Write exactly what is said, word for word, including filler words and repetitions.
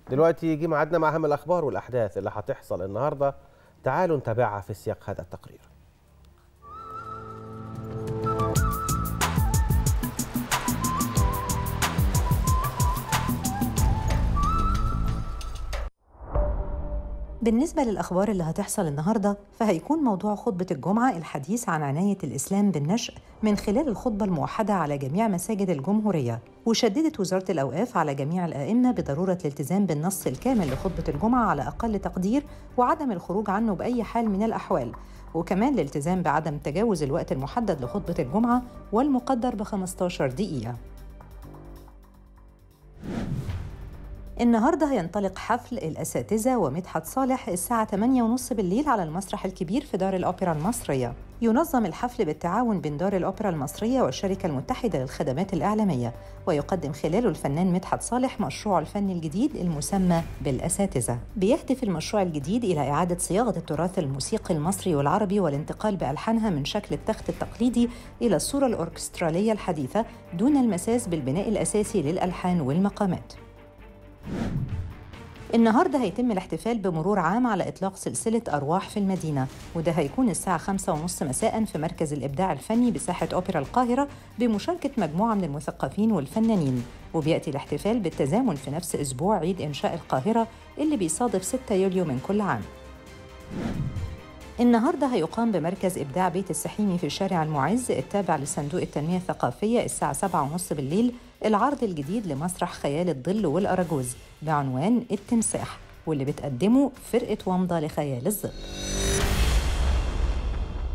دلوقتي يجي ميعادنا مع أهم الأخبار والأحداث اللي هتحصل النهاردة. تعالوا نتابعها في سياق هذا التقرير. بالنسبة للأخبار اللي هتحصل النهاردة، فهيكون موضوع خطبة الجمعة الحديث عن عناية الإسلام بالنشء من خلال الخطبة الموحدة على جميع مساجد الجمهورية. وشددت وزارة الأوقاف على جميع الآئمة بضرورة الالتزام بالنص الكامل لخطبة الجمعة على أقل تقدير، وعدم الخروج عنه بأي حال من الأحوال، وكمان الالتزام بعدم تجاوز الوقت المحدد لخطبة الجمعة والمقدر ب خمستاشر دقيقة. النهارده هينطلق حفل الأساتذة ومدحت صالح الساعة ثمانية وثلاثين بالليل على المسرح الكبير في دار الأوبرا المصرية. ينظم الحفل بالتعاون بين دار الأوبرا المصرية والشركة المتحدة للخدمات الإعلامية، ويقدم خلاله الفنان مدحت صالح مشروعه الفني الجديد المسمى بالأساتذة. بيهدف المشروع الجديد إلى إعادة صياغة التراث الموسيقي المصري والعربي والانتقال بألحانها من شكل التخت التقليدي إلى الصورة الأوركسترالية الحديثة دون المساس بالبناء الأساسي للألحان والمقامات. النهارده هيتم الاحتفال بمرور عام على إطلاق سلسلة أرواح في المدينة، وده هيكون الساعة خمسة وثلاثين مساءً في مركز الإبداع الفني بساحة أوبرا القاهرة بمشاركة مجموعة من المثقفين والفنانين. وبيأتي الاحتفال بالتزامن في نفس أسبوع عيد إنشاء القاهرة اللي بيصادف ستة يوليو من كل عام. النهارده هيقام بمركز إبداع بيت السحيمي في شارع المعز التابع لصندوق التنمية الثقافية الساعة سبعة وثلاثين بالليل العرض الجديد لمسرح خيال الظل والأراجوز بعنوان التمساح، واللي بتقدمه فرقة ومضة لخيال الظل.